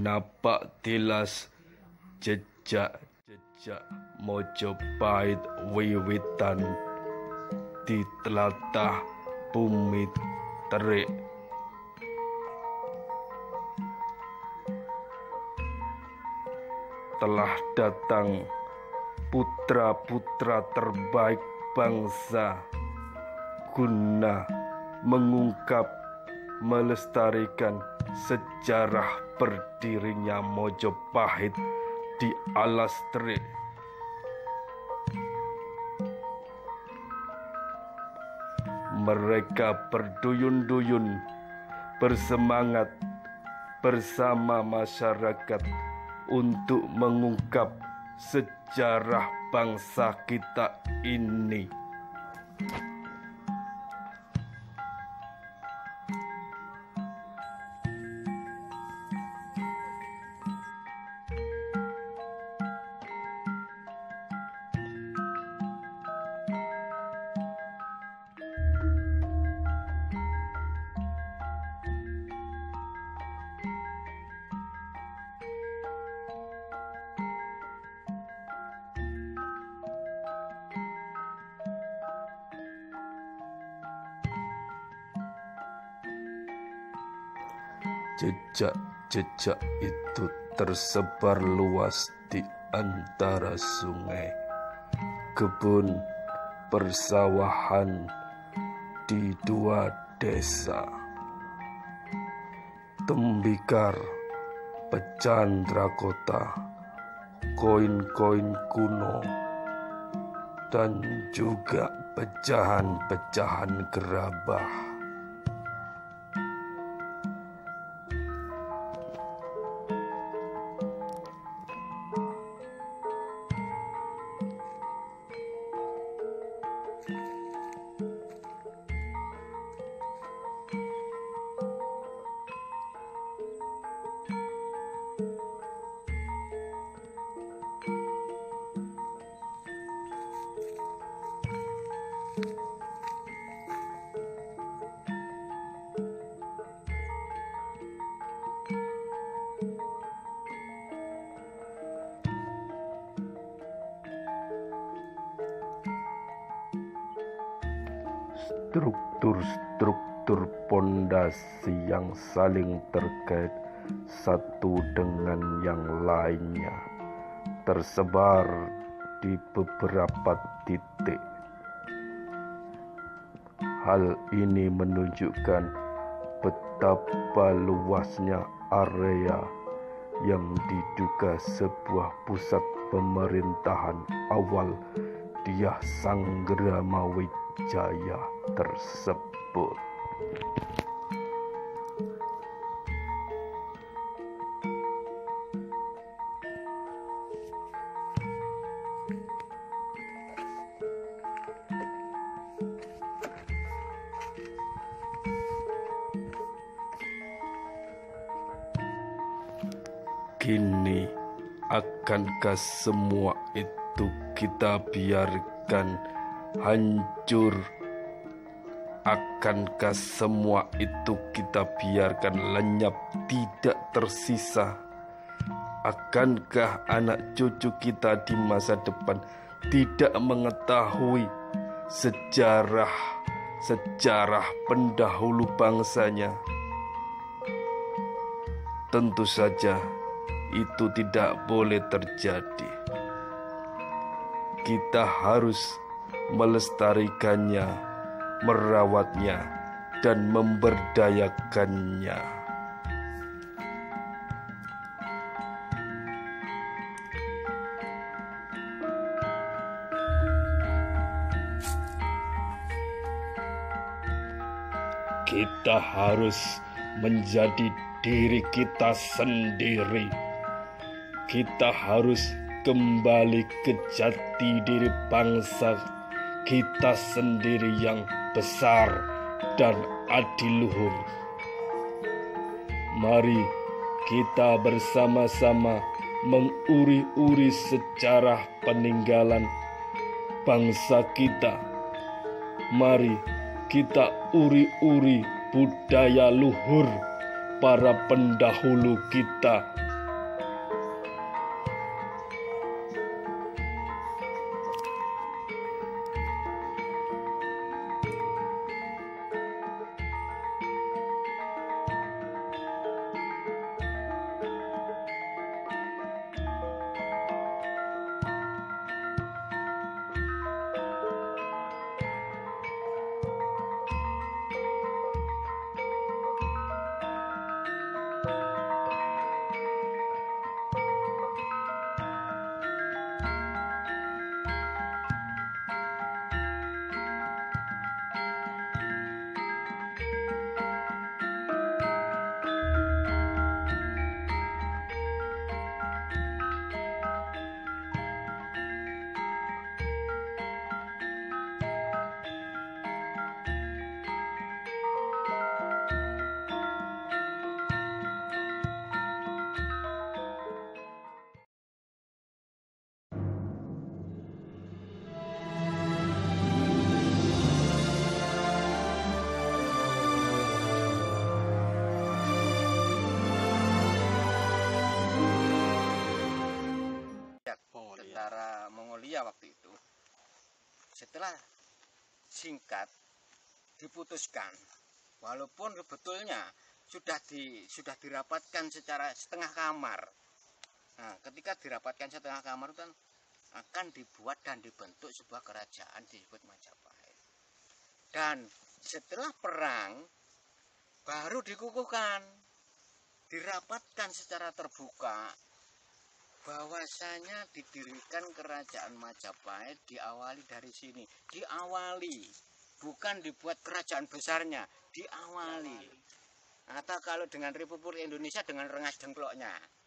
napak tilas jejak-jejak Mojopahit wiwitan di telatah bumi terik. Telah datang putra-putra terbaik bangsa guna mengungkap, melestarikan sejarah berdirinya Mojopahit di alas terik. Mereka berduyun-duyun, bersemangat bersama masyarakat untuk mengungkap sejarah bangsa kita ini. Jejak-jejak itu tersebar luas di antara sungai, kebun, persawahan di 2 desa, tembikar, pecahan drakota, koin-koin kuno, dan juga pecahan-pecahan gerabah. Struktur pondasi yang saling terkait satu dengan yang lainnya tersebar di beberapa titik. Hal ini menunjukkan betapa luasnya area yang diduga sebuah pusat pemerintahan awal Dyah Sanggrama Wijaya tersebut. Kini, akankah semua itu kita biarkan hancur? Akankah semua itu kita biarkan lenyap, tidak tersisa? Akankah anak cucu kita di masa depan tidak mengetahui sejarah pendahulu bangsanya? Tentu saja itu tidak boleh terjadi. Kita harus melestarikannya, merawatnya, dan memberdayakannya. Kita harus menjadi diri kita sendiri. Kita harus kembali ke jati diri bangsa kita sendiri yang besar dan adiluhur. Mari kita bersama-sama menguri-uri sejarah peninggalan bangsa kita. Mari kita uri-uri budaya luhur para pendahulu kita setelah singkat diputuskan, walaupun sebetulnya sudah dirapatkan secara setengah kamar. Nah, ketika dirapatkan setengah kamar kan akan dibuat dan dibentuk sebuah kerajaan disebut Majapahit. Dan setelah perang baru dikukuhkan, dirapatkan secara terbuka bahwasanya didirikan kerajaan Majapahit diawali dari sini, diawali, bukan dibuat kerajaan besarnya, diawali. Atau kalau dengan Republik Indonesia dengan rengas dengkloknya.